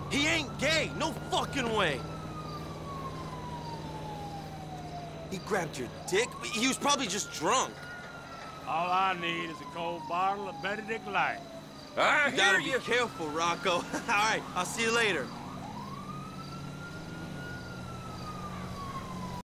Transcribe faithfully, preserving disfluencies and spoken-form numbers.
He ain't gay, no fucking way. He grabbed your dick? He was probably just drunk. All I need is a cold bottle of Benedict Light. I You gotta hear be you. careful, Rocco. All right, I'll see you later.